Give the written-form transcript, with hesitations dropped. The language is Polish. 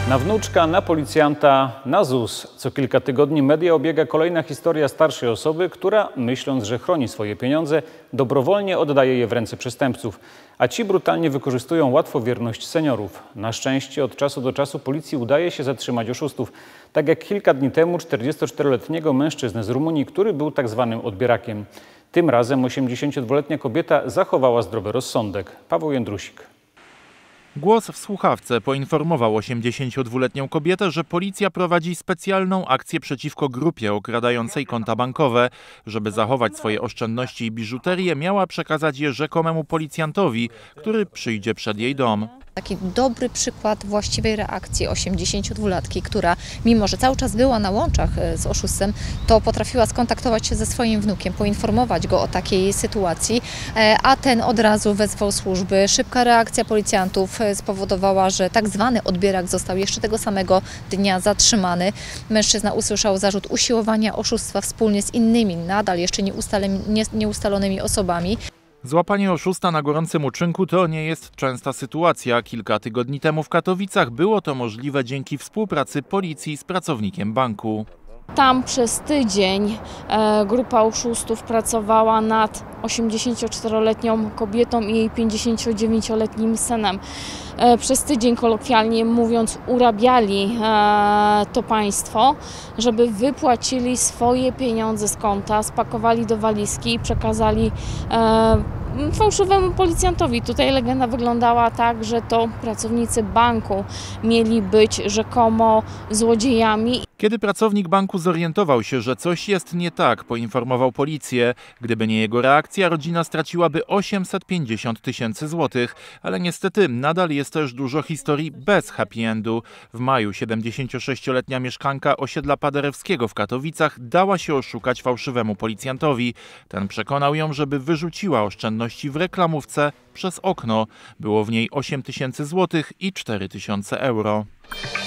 Na wnuczka, na policjanta, na ZUS. Co kilka tygodni media obiega kolejna historia starszej osoby, która, myśląc, że chroni swoje pieniądze, dobrowolnie oddaje je w ręce przestępców. A ci brutalnie wykorzystują łatwowierność seniorów. Na szczęście od czasu do czasu policji udaje się zatrzymać oszustów. Tak jak kilka dni temu 44-letniego mężczyznę z Rumunii, który był tak zwanym odbierakiem. Tym razem 82-letnia kobieta zachowała zdrowy rozsądek. Paweł Jędrusik. Głos w słuchawce poinformował 82-letnią kobietę, że policja prowadzi specjalną akcję przeciwko grupie okradającej konta bankowe. Żeby zachować swoje oszczędności i biżuterię, miała przekazać je rzekomemu policjantowi, który przyjdzie przed jej dom. Taki dobry przykład właściwej reakcji 82-latki, która mimo, że cały czas była na łączach z oszustem, to potrafiła skontaktować się ze swoim wnukiem, poinformować go o takiej sytuacji, a ten od razu wezwał służby. Szybka reakcja policjantów spowodowała, że tak zwany odbierak został jeszcze tego samego dnia zatrzymany. Mężczyzna usłyszał zarzut usiłowania oszustwa wspólnie z innymi, nadal jeszcze nieustalonymi osobami. Złapanie oszusta na gorącym uczynku to nie jest częsta sytuacja. Kilka tygodni temu w Katowicach było to możliwe dzięki współpracy policji z pracownikiem banku. Tam przez tydzień grupa oszustów pracowała nad 84-letnią kobietą i jej 59-letnim synem. Przez tydzień, kolokwialnie mówiąc, urabiali to państwo, żeby wypłacili swoje pieniądze z konta, spakowali do walizki i przekazali fałszywemu policjantowi. Tutaj legenda wyglądała tak, że to pracownicy banku mieli być rzekomo złodziejami. Kiedy pracownik banku zorientował się, że coś jest nie tak, poinformował policję. Gdyby nie jego reakcja, rodzina straciłaby 850 000 złotych. Ale niestety nadal jest też dużo historii bez happy endu. W maju 76-letnia mieszkanka osiedla Paderewskiego w Katowicach dała się oszukać fałszywemu policjantowi. Ten przekonał ją, żeby wyrzuciła oszczędności w reklamówce przez okno. Było w niej 8 000 złotych i 4 000 euro.